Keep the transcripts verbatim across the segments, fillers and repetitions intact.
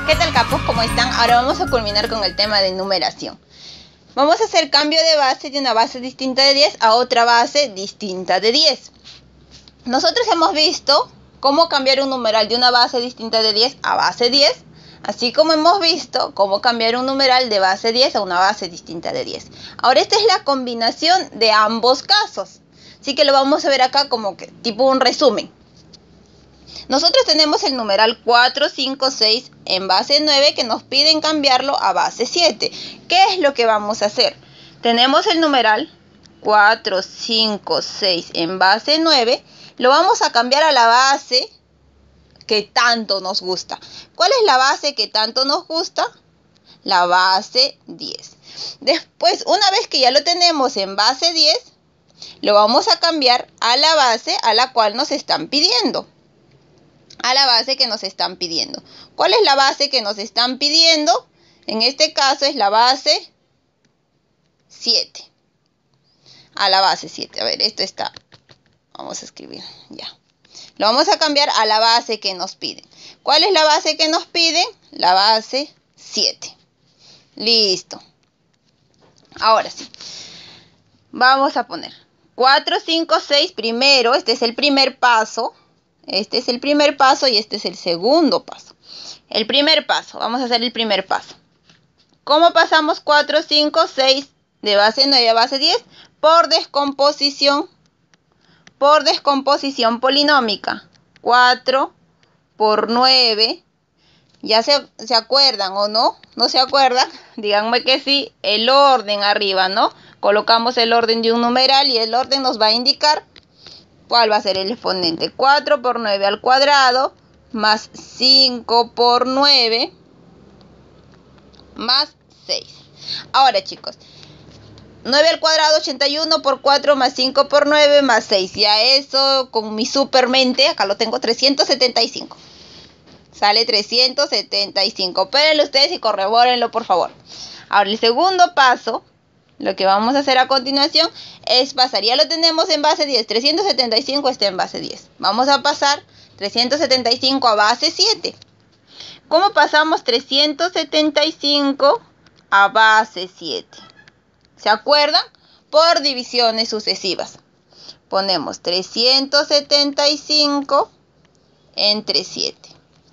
¿Qué tal, capos? ¿Cómo están? Ahora vamos a culminar con el tema de numeración. Vamos a hacer cambio de base de una base distinta de diez a otra base distinta de diez. Nosotros hemos visto cómo cambiar un numeral de una base distinta de diez a base diez, así como hemos visto cómo cambiar un numeral de base diez a una base distinta de diez. Ahora esta es la combinación de ambos casos, así que lo vamos a ver acá como que tipo un resumen. Nosotros tenemos el numeral cuatro, cinco, seis en base nueve que nos piden cambiarlo a base siete. ¿Qué es lo que vamos a hacer? Tenemos el numeral cuatro, cinco, seis en base nueve. Lo vamos a cambiar a la base que tanto nos gusta. ¿Cuál es la base que tanto nos gusta? La base diez. Después, una vez que ya lo tenemos en base diez, lo vamos a cambiar a la base a la cual nos están pidiendo. A la base que nos están pidiendo. ¿Cuál es la base que nos están pidiendo? En este caso es la base siete. A la base siete. A ver, esto está. Vamos a escribir. Ya. Lo vamos a cambiar a la base que nos piden. ¿Cuál es la base que nos piden? La base siete. Listo. Ahora sí. Vamos a poner cuatro, cinco, seis primero. Este es el primer paso. Este es el primer paso y este es el segundo paso. El primer paso, vamos a hacer el primer paso. ¿Cómo pasamos cuatro, cinco, seis de base nueve a base diez? Por descomposición, por descomposición polinómica. cuatro por nueve. ¿Ya se, se acuerdan o no? ¿No se acuerdan? Díganme que sí. El orden arriba, ¿no? Colocamos el orden de un numeral y el orden nos va a indicar ¿cuál va a ser el exponente? cuatro por nueve al cuadrado más cinco por nueve más seis. Ahora, chicos, nueve al cuadrado, ochenta y uno por cuatro más cinco por nueve más seis. Ya eso con mi supermente, acá lo tengo, trescientos setenta y cinco. Sale trescientos setenta y cinco. Espérenlo ustedes y corrobórenlo, por favor. Ahora, el segundo paso, lo que vamos a hacer a continuación es pasar, ya lo tenemos en base diez, trescientos setenta y cinco está en base diez. Vamos a pasar trescientos setenta y cinco a base siete. ¿Cómo pasamos trescientos setenta y cinco a base siete? ¿Se acuerdan? Por divisiones sucesivas. Ponemos trescientos setenta y cinco entre siete.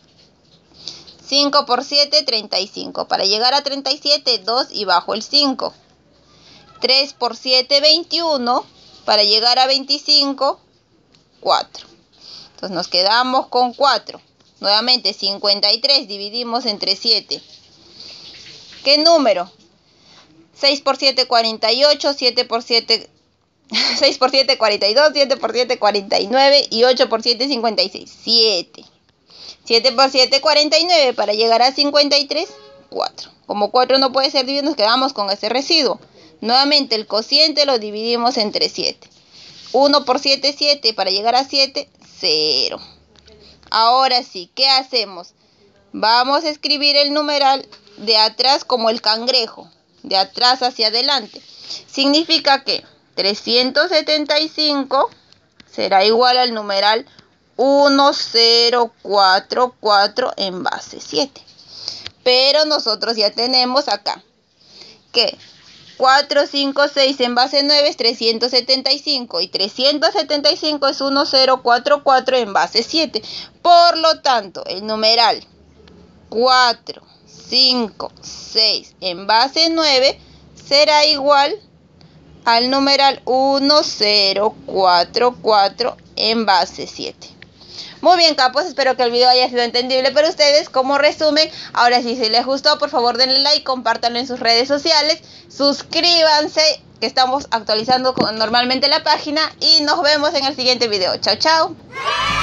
cinco por siete, treinta y cinco. Para llegar a treinta y siete, dos y bajo el cinco. tres por siete, veintiuno. Para llegar a veinticinco, cuatro. Entonces nos quedamos con cuatro. Nuevamente, cincuenta y tres dividimos entre siete. ¿Qué número? seis por siete, cuarenta y ocho. siete por siete, seis por siete, cuarenta y dos. siete por siete, cuarenta y nueve. Y ocho por siete, cincuenta y seis. siete. siete por siete, cuarenta y nueve. Para llegar a cincuenta y tres, cuatro. Como cuatro no puede ser dividido, nos quedamos con ese residuo. Nuevamente el cociente lo dividimos entre siete. uno por siete, siete. Para llegar a siete, cero. Ahora sí, ¿qué hacemos? Vamos a escribir el numeral de atrás como el cangrejo. De atrás hacia adelante. Significa que trescientos setenta y cinco será igual al numeral uno cero cuatro cuatro en base siete. Pero nosotros ya tenemos acá que cuatro, cinco, seis en base nueve es trescientos setenta y cinco y trescientos setenta y cinco es uno cero cuatro cuatro en base siete. Por lo tanto, el numeral cuatro, cinco, seis en base nueve será igual al numeral uno cero cuatro cuatro en base siete. Muy bien, capos, espero que el video haya sido entendible para ustedes. Como resumen, ahora sí, si les gustó, por favor denle like, compártanlo en sus redes sociales, suscríbanse, que estamos actualizando normalmente la página, y nos vemos en el siguiente video. Chao, chao.